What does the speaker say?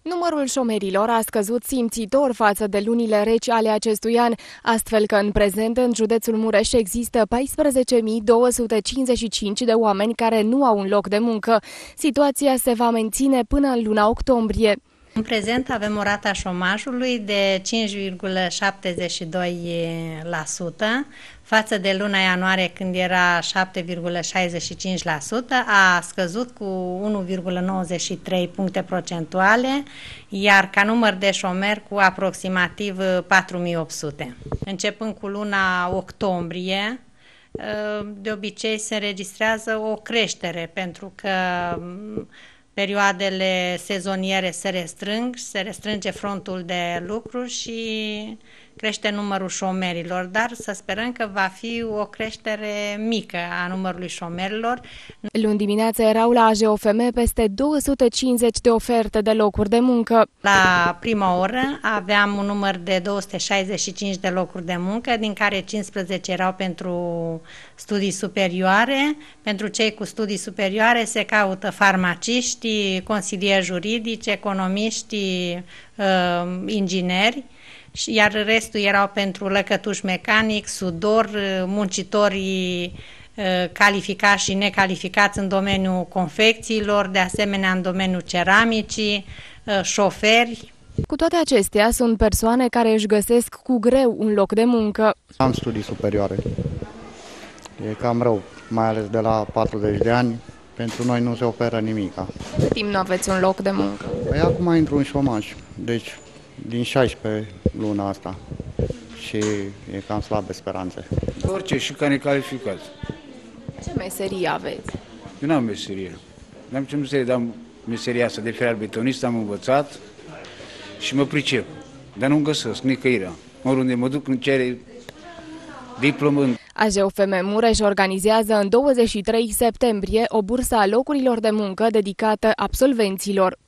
Numărul șomerilor a scăzut simțitor față de lunile reci ale acestui an, astfel că în prezent în județul Mureș există 14.255 de oameni care nu au un loc de muncă. Situația se va menține până în luna octombrie. În prezent avem o rată a șomajului de 5,72% față de luna ianuarie când era 7,65%, a scăzut cu 1,93 puncte procentuale, iar ca număr de șomeri cu aproximativ 4.800. Începând cu luna octombrie, de obicei se înregistrează o creștere pentru că perioadele sezoniere se restrânge frontul de lucru și crește numărul șomerilor, dar să sperăm că va fi o creștere mică a numărului șomerilor. Luni dimineața erau la AJOFM peste 250 de oferte de locuri de muncă. La prima oră aveam un număr de 265 de locuri de muncă, din care 15 erau pentru studii superioare. Pentru cei cu studii superioare se caută farmaciști, consilieri juridici, economiști, ingineri, iar restul erau pentru lăcătuși mecanic, sudor, muncitorii calificați și necalificați în domeniul confecțiilor, de asemenea în domeniul ceramicii, șoferi. Cu toate acestea, sunt persoane care își găsesc cu greu un loc de muncă. Am studii superioare. E cam rău, mai ales de la 40 de ani. Pentru noi nu se oferă nimica. Cât timp nu aveți un loc de muncă? Păi acum intru în șomaj, deci din 16 luna asta și e cam slabe speranțe. Orice și ca necalificați. Ce meserie aveți? Eu n-am meserie. N-am ce meserie, dar meseria asta de ferar betonist am învățat și mă pricep. Dar nu găsesc nicăirea. Oriunde mă duc, îmi cere diplomă. AJOFM Mureș organizează în 23 septembrie o bursă a locurilor de muncă dedicată absolvenților.